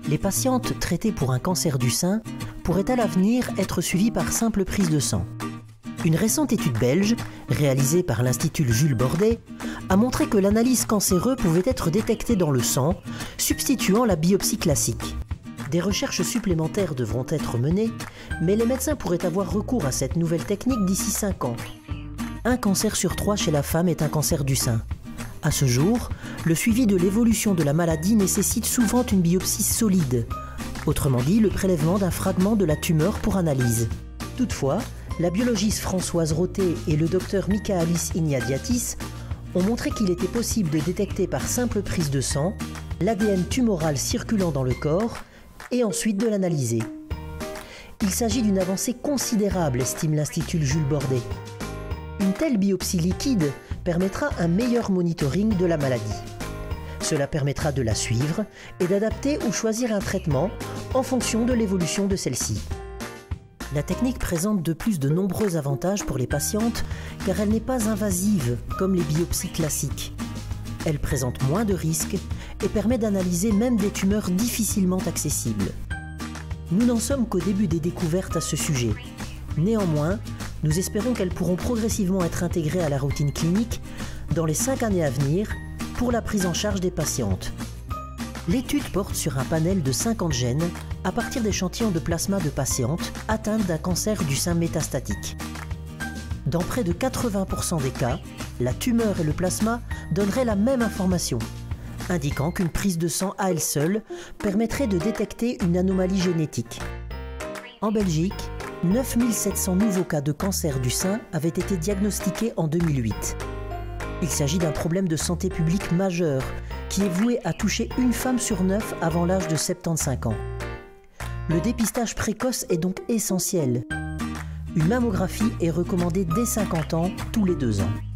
les patientes traitées pour un cancer du sein pourraient à l'avenir être suivies par simple prise de sang. Une récente étude belge, réalisée par l'Institut Jules Bordet, a montré que l'analyse cancéreuse pouvait être détectée dans le sang, substituant la biopsie classique. Des recherches supplémentaires devront être menées, mais les médecins pourraient avoir recours à cette nouvelle technique d'ici 5 ans. Un cancer sur 3 chez la femme est un cancer du sein. À ce jour, le suivi de l'évolution de la maladie nécessite souvent une biopsie solide, autrement dit le prélèvement d'un fragment de la tumeur pour analyse. Toutefois, la biologiste Françoise Roté et le docteur Michaelis Ignatiadis ont montré qu'il était possible de détecter par simple prise de sang l'ADN tumoral circulant dans le corps et ensuite de l'analyser. Il s'agit d'une avancée considérable, estime l'Institut Jules Bordet. Une telle biopsie liquide permettra un meilleur monitoring de la maladie. Cela permettra de la suivre et d'adapter ou choisir un traitement en fonction de l'évolution de celle-ci. La technique présente de plus de nombreux avantages pour les patientes car elle n'est pas invasive comme les biopsies classiques. Elle présente moins de risques et permet d'analyser même des tumeurs difficilement accessibles. Nous n'en sommes qu'au début des découvertes à ce sujet. Néanmoins, nous espérons qu'elles pourront progressivement être intégrées à la routine clinique dans les 5 années à venir pour la prise en charge des patientes. L'étude porte sur un panel de 50 gènes à partir d'échantillons de plasma de patientes atteintes d'un cancer du sein métastatique. Dans près de 80% des cas, la tumeur et le plasma donneraient la même information, indiquant qu'une prise de sang à elle seule permettrait de détecter une anomalie génétique. En Belgique, 9700 nouveaux cas de cancer du sein avaient été diagnostiqués en 2008. Il s'agit d'un problème de santé publique majeur qui est voué à toucher une femme sur 9 avant l'âge de 75 ans. Le dépistage précoce est donc essentiel. Une mammographie est recommandée dès 50 ans, tous les 2 ans.